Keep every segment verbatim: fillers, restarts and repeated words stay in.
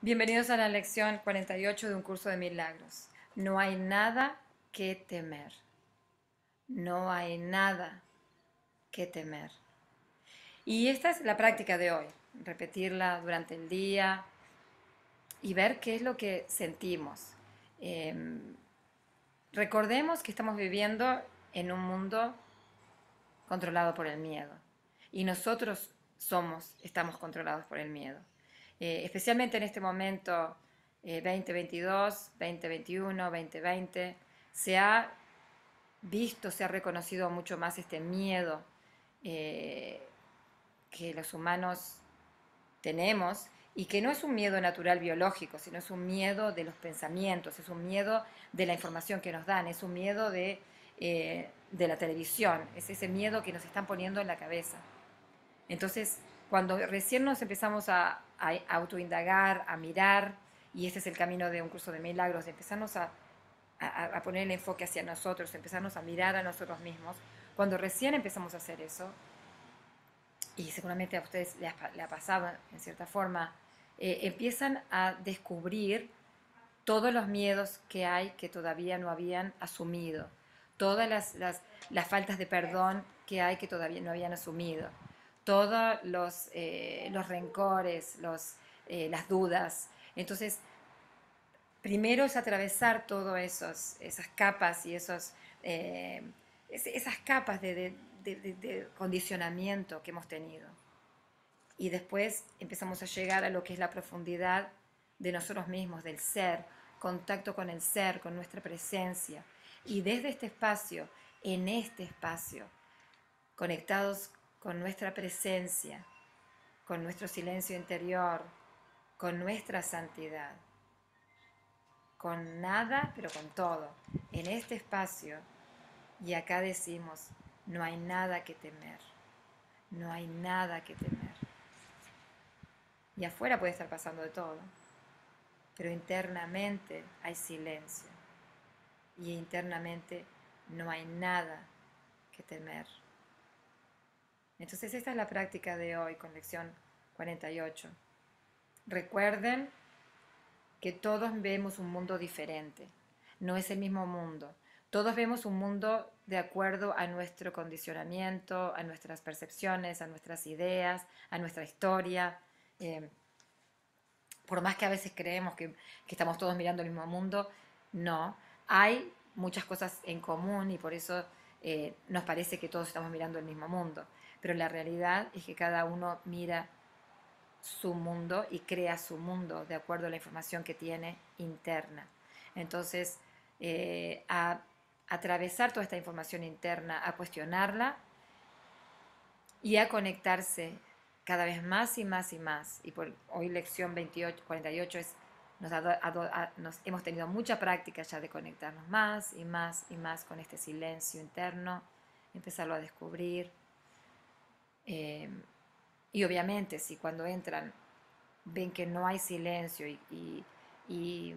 Bienvenidos a la lección cuarenta y ocho de un curso de milagros. No hay nada que temer. No hay nada que temer. Y esta es la práctica de hoy. Repetirla durante el día y ver qué es lo que sentimos. Eh, recordemos que estamos viviendo en un mundo controlado por el miedo. Y nosotros somos, estamos controlados por el miedo. Eh, especialmente en este momento eh, veinte veintidós, veinte veintiuno, veinte veinte, se ha visto, se ha reconocido mucho más este miedo eh, que los humanos tenemos y que no es un miedo natural biológico, sino es un miedo de los pensamientos, es un miedo de la información que nos dan, es un miedo de, eh, de la televisión, es ese miedo que nos están poniendo en la cabeza. Entonces, cuando recién nos empezamos a, a autoindagar, a mirar, y este es el camino de un curso de milagros, de empezarnos a, a, a poner el enfoque hacia nosotros, empezarnos a mirar a nosotros mismos, cuando recién empezamos a hacer eso, y seguramente a ustedes les ha, les ha pasado en cierta forma, eh, empiezan a descubrir todos los miedos que hay que todavía no habían asumido, todas las, las, las faltas de perdón que hay que todavía no habían asumido, todos los, eh, los rencores, los, eh, las dudas. Entonces, primero es atravesar todas esas capas y esos, eh, esas capas de, de, de, de condicionamiento que hemos tenido. Y después empezamos a llegar a lo que es la profundidad de nosotros mismos, del ser, contacto con el ser, con nuestra presencia. Y desde este espacio, en este espacio, conectados con nuestra presencia, con nuestro silencio interior, con nuestra santidad, con nada, pero con todo. En este espacio, y acá decimos, no hay nada que temer, no hay nada que temer. Y afuera puede estar pasando de todo, pero internamente hay silencio y internamente no hay nada que temer. Entonces esta es la práctica de hoy con lección cuarenta y ocho. Recuerden que todos vemos un mundo diferente, no es el mismo mundo. Todos vemos un mundo de acuerdo a nuestro condicionamiento, a nuestras percepciones, a nuestras ideas, a nuestra historia. Eh, por más que a veces creemos que, que estamos todos mirando el mismo mundo, no. Hay muchas cosas en común y por eso eh, nos parece que todos estamos mirando el mismo mundo. Pero la realidad es que cada uno mira su mundo y crea su mundo de acuerdo a la información que tiene interna. Entonces, eh, a atravesar toda esta información interna, a cuestionarla y a conectarse cada vez más y más y más. Y por hoy lección veintiocho, cuarenta y ocho es, nos, ha, ha, nos hemos tenido mucha práctica ya de conectarnos más y más y más con este silencio interno, empezarlo a descubrir. Eh, y obviamente si cuando entran ven que no hay silencio y, y, y,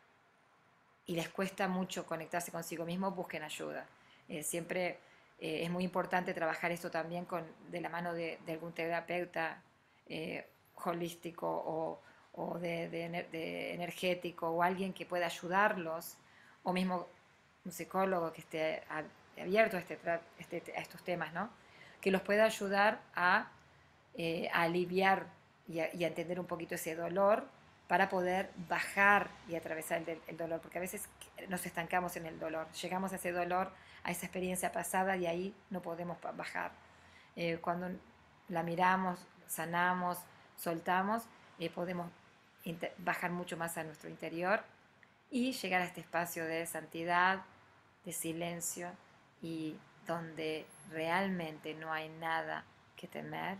y les cuesta mucho conectarse consigo mismos, busquen ayuda. Eh, siempre eh, es muy importante trabajar esto también con, de la mano de, de algún terapeuta eh, holístico o, o de, de, de energético o alguien que pueda ayudarlos, o mismo un psicólogo que esté abierto a, este, este, a estos temas, ¿no? Que los pueda ayudar a, eh, a aliviar y a, y a entender un poquito ese dolor para poder bajar y atravesar el, el, dolor, porque a veces nos estancamos en el dolor, llegamos a ese dolor, a esa experiencia pasada y ahí no podemos bajar. Eh, cuando la miramos, sanamos, soltamos, eh, podemos bajar mucho más a nuestro interior y llegar a este espacio de santidad, de silencio y donde realmente no hay nada que temer,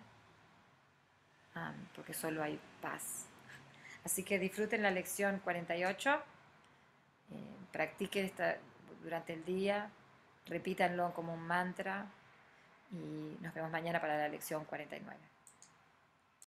um, porque solo hay paz. Así que disfruten la lección cuarenta y ocho, eh, practiquen esta durante el día, repítanlo como un mantra y nos vemos mañana para la lección cuarenta y nueve.